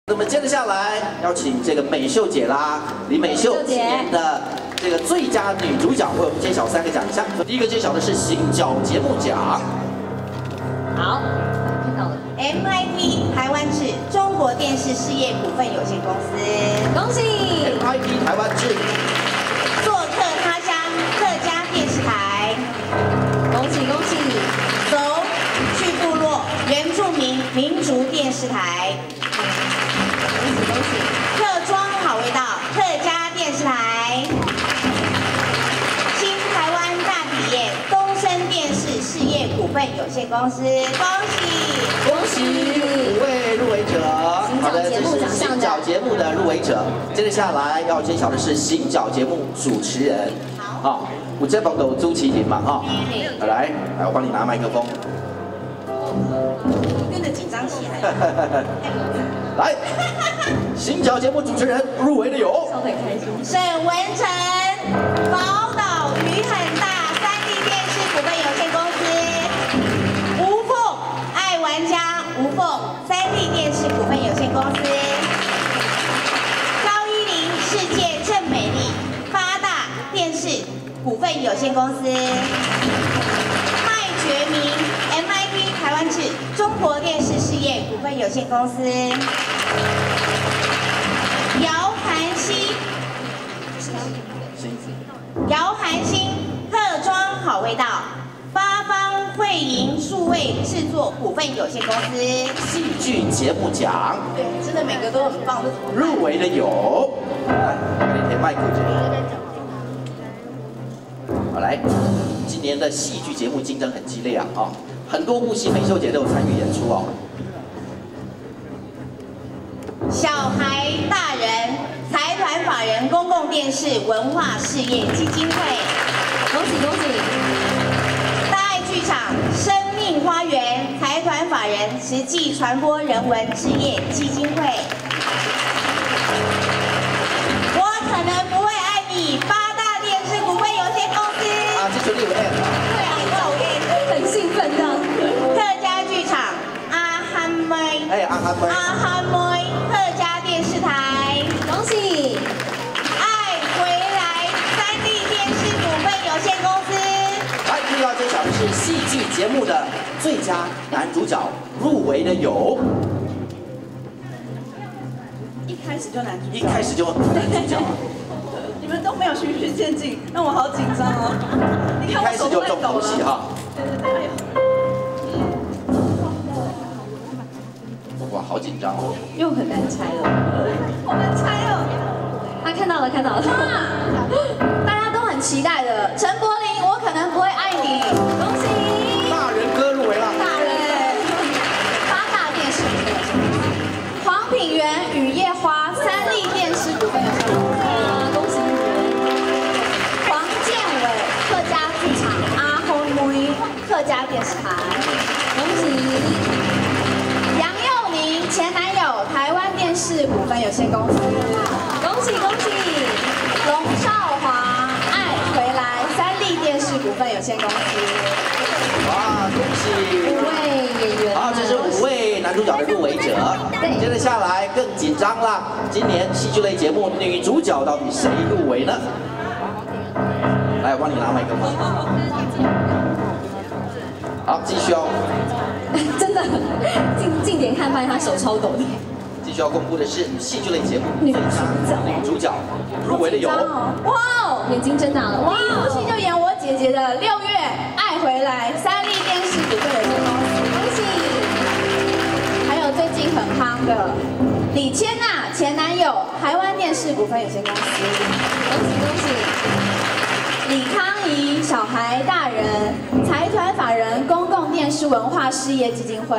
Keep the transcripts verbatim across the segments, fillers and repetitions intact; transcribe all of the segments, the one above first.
那么接着下来邀请这个美秀姐啦，李美秀今年的这个最佳女主角为我们揭晓三个奖项。第一个揭晓的是行脚节目奖。 好，看到了 M I P 台湾制中国电视事业股份有限公司， 恭喜 M I P 台湾制做客他乡客家电视台， 恭喜恭喜， 走去部落原住民民族电视台。 恭喜恭喜！ 客庄好味道，客家电视台，新台湾大体验东升电视事业股份有限公司，恭喜恭喜五位入围者。好的，这是行脚节目的入围者。接着下来要揭晓的是行脚节目主持人。好，我这帮都朱启廷嘛哈。来，来，我帮你拿麦克风。 跟着紧张起来。 来，行脚节目主持人入围的有笑得很开心。 沈文成，宝岛鱼很大三立电视股份有限公司，吴凤，爱玩家吴凤三立电视股份有限公司，高一零世界正美丽八大电视股份有限公司，麦觉明 M I P 台湾制中国电视事业股份有限公司。 姚涵熙，姚涵熙客庄好味道，八方汇银数位制作股份有限公司戏剧节目奖。 对，真的每个都很棒。 入围的有，来，我给你填麦克这里。好来，今年的戏剧节目竞争很激烈啊啊，很多部戏美秀姐都有参与演出哦。 小孩大人财团法人公共电视文化事业基金会， 恭喜恭喜！ 大爱剧场生命花园财团法人实际传播人文事业基金会。我可能不会爱你八大电视股份有限公司。 啊，这就六 M。 对啊，我很兴奋的。 客家剧场阿憨妹。 哎，阿憨妹。 阿憨妹。 客家电视台， 恭喜！ 爱回来三立电视股份有限公司。 来，又要揭晓的是戏剧节目的最佳男主角，入围的有。 一开始就男主角， 一开始就男主角啊！ 你们都没有循序渐进，让我好紧张哦。 一开始就重头戏哈。 对对对。 哇，好紧张哦！ 又很难猜了， 好难猜哦。 他看到了，看到了。 大家都很期待的陈柏霖，我可能不会爱你，恭喜！ 大人哥入围了。 大人，八大电视股份有限公司，黄品源雨夜花三立电视股份有限公司， 恭喜你们！ 黄建伟客家剧场阿红妹客家电视台， 恭喜！ 前男友台湾电视股份有限公司， 恭喜恭喜！ 龙少华爱回来三立电视股份有限公司。 哇，恭喜五位演员。 好，这是五位男主角的入围者。 对。 接着下来更紧张啦，今年戏剧类节目女主角到底谁入围呢？来，我帮你拿麦克风。好，继续哦。 真的，近近点看，发现他手超抖的。 继续要公布的是戏剧类节目最佳女主角，入围的有。 哇， 眼睛睁大了。哇， 第一部戏就演我姐姐的《六月爱回来》三立电视股份有限公司，恭喜！还有最近很夯的李千娜前男友台湾电视股份有限公司， 恭喜恭喜！ 李康怡小孩大人财团法人公共电视文化事业基金会，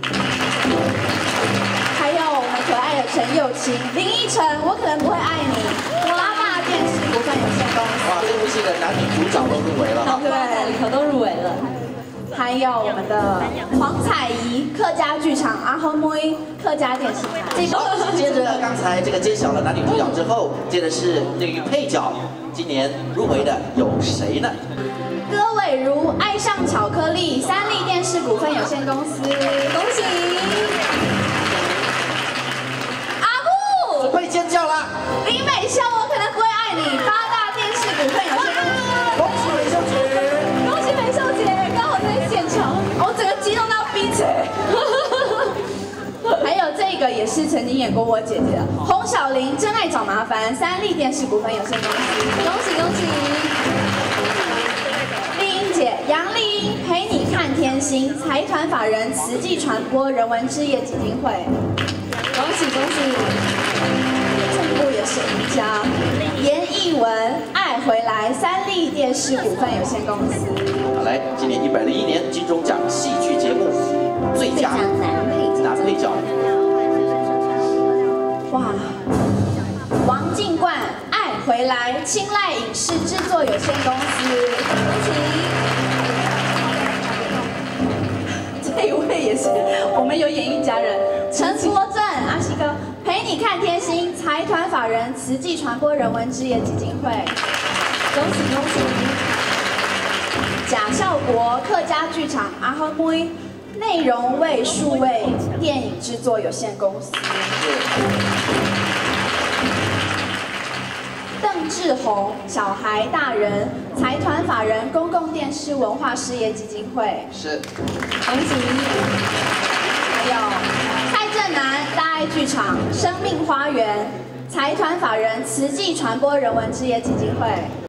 还有我们可爱的陈友琴、林依晨，我可能不会爱你，八大电视股份有限公司。 哇，这部戏的男女主角都入围了哈。 对，里头都入围了。 还有我们的黄彩怡客家剧场阿红妹客家电视台。 好，接着刚才这个揭晓了男女主角之后，接着是女配角，今年入围的有谁呢？ 歌伟如爱上巧克力三立电视股份有限公司，恭喜！ 是曾经演过我姐姐的洪小玲，真爱找麻烦，三立电视股份有限公司， 恭喜恭喜！ 丽英姐杨丽英，陪你看天星，财团法人慈济传播人文置业基金会， 恭喜恭喜！ 这部也是赢家。严艺文，爱回来，三立电视股份有限公司。 好，来，今年一百零一年金钟奖戏剧节目最佳男配角。 男配角。 哇，王静冠，爱回来，青睐影视制作有限公司。恭喜！这一位也是我们有演艺家人，陈国正，阿西哥，陪你看天星，财团法人慈济传播人文置业基金会。 恭喜恭喜！ 贾孝国，客家剧场阿和妹，内容为数位电影制作有限公司。邓志宏，小孩大人，财团法人公共电视文化事业基金会。 是。 恭喜！ 还有蔡正南，大爱剧场生命花园，财团法人慈济传播人文置业基金会。